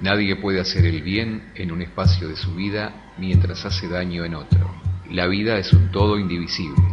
Nadie puede hacer el bien en un espacio de su vida mientras hace daño en otro. La vida es un todo indivisible.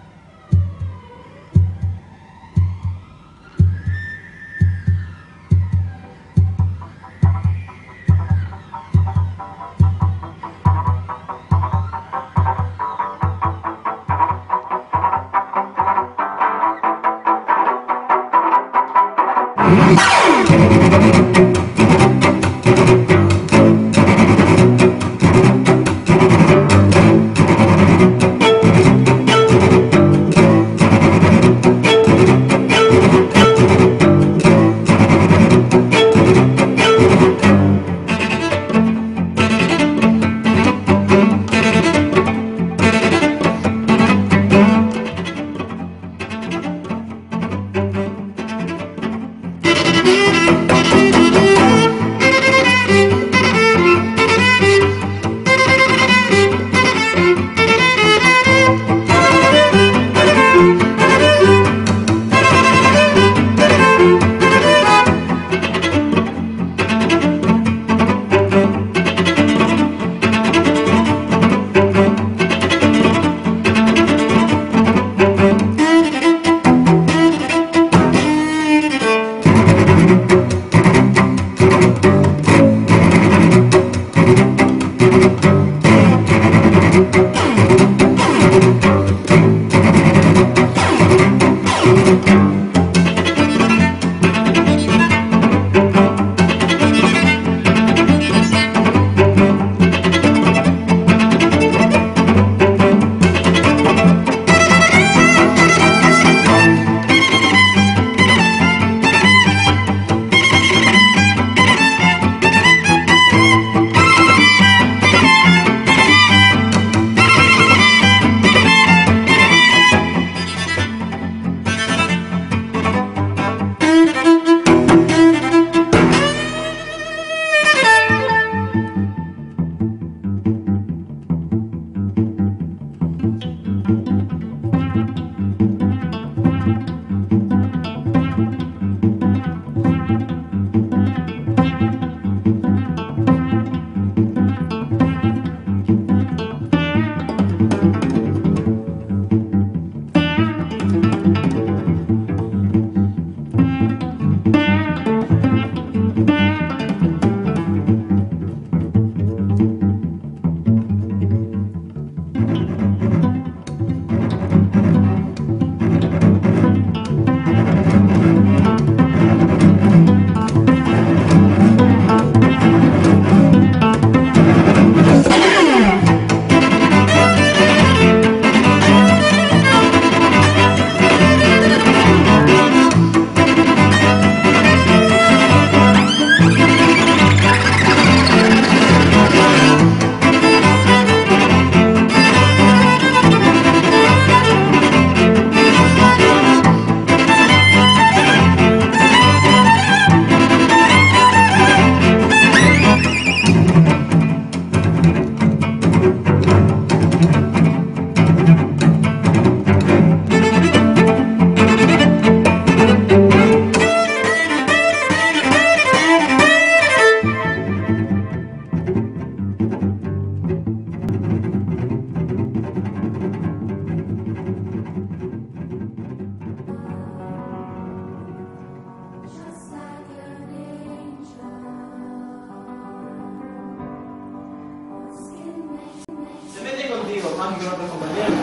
más que otros compañeros.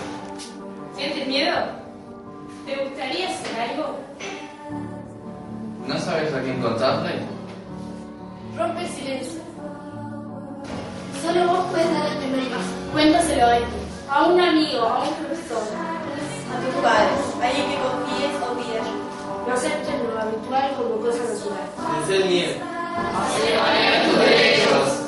¿Sientes miedo? ¿Te gustaría hacer algo? ¿No sabes a quién contarle? Rompe el silencio. Solo vos puedes dar el primer paso. Cuéntaselo a alguien, a un amigo, a un profesor, A tus padres, a alguien que confíes o pidas. no aceptes lo habitual como cosa natural. Vencer el miedo. Así van tus derechos.